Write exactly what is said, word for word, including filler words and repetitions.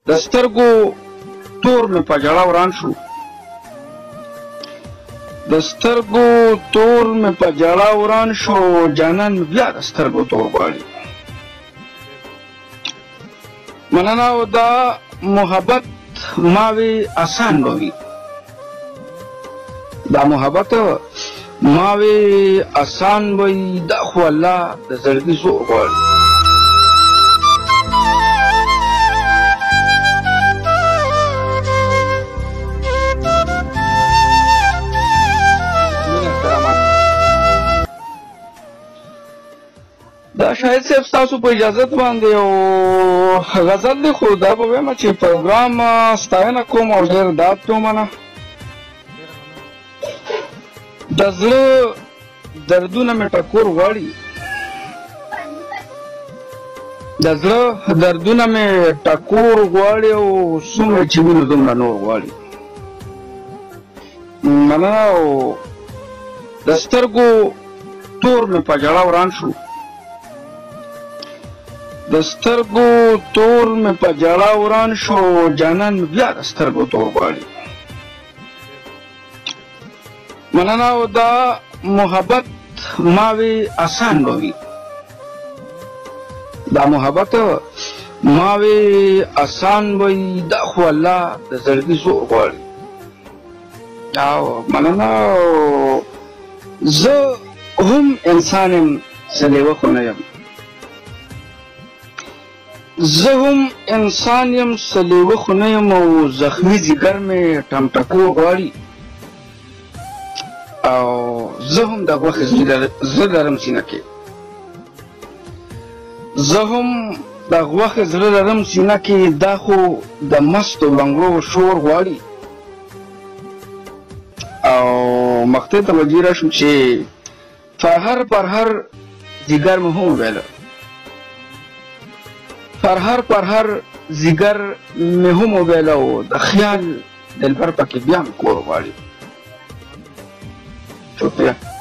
د سترګو تور مې په ژړا وران شو د سترګو تور مې په ژړا وران شو جانان مې بیا د سترګو تور غواړي مننه او دا محبت ما وی آسان به وي دا محبت ما وی آسان به وي دا خو الله د زړګي زور غواړي دا شاید صاحب ستاسو په اجازت باندې یو غزل دی خو دا به وایم چې پروګرام ستاینه کوم او ډېر داد کوم نه د زړه دردونه مې ټکور غواړي د زړه دردونه مې ټکور غواړي او څومره چې وینو دومره نور غواړي مننه او د سترګو تور مې په ژړا وران شو د سترګو تور مې په ژړا وران شو جانان مې بیا د سترګو تور غواړي مننه او دا محبت ما وی آسان به وي دا محبت ما وی آسان به وي دا خو الله د زړګي زور غواړي او مننه زه هم انسان یم څه لیوه خو نه یم زه هم انسان یم څه لیوه خو نه یم او زخمي ځیګر مې ټمټکور غواړي او زه هم د غوښې زړه لرم سینه کې زه هم د غوښې زړه لرم سینه کې دا خو د مستو لنګړو شور غواړي او مقطع ته وجې راشم چې فرهر پرهر ځیګر مې هم وویله فرهر پرهر ځیګر مې هم وویله او د خیال دلبر پکې بیا مې کور غواړي شکریه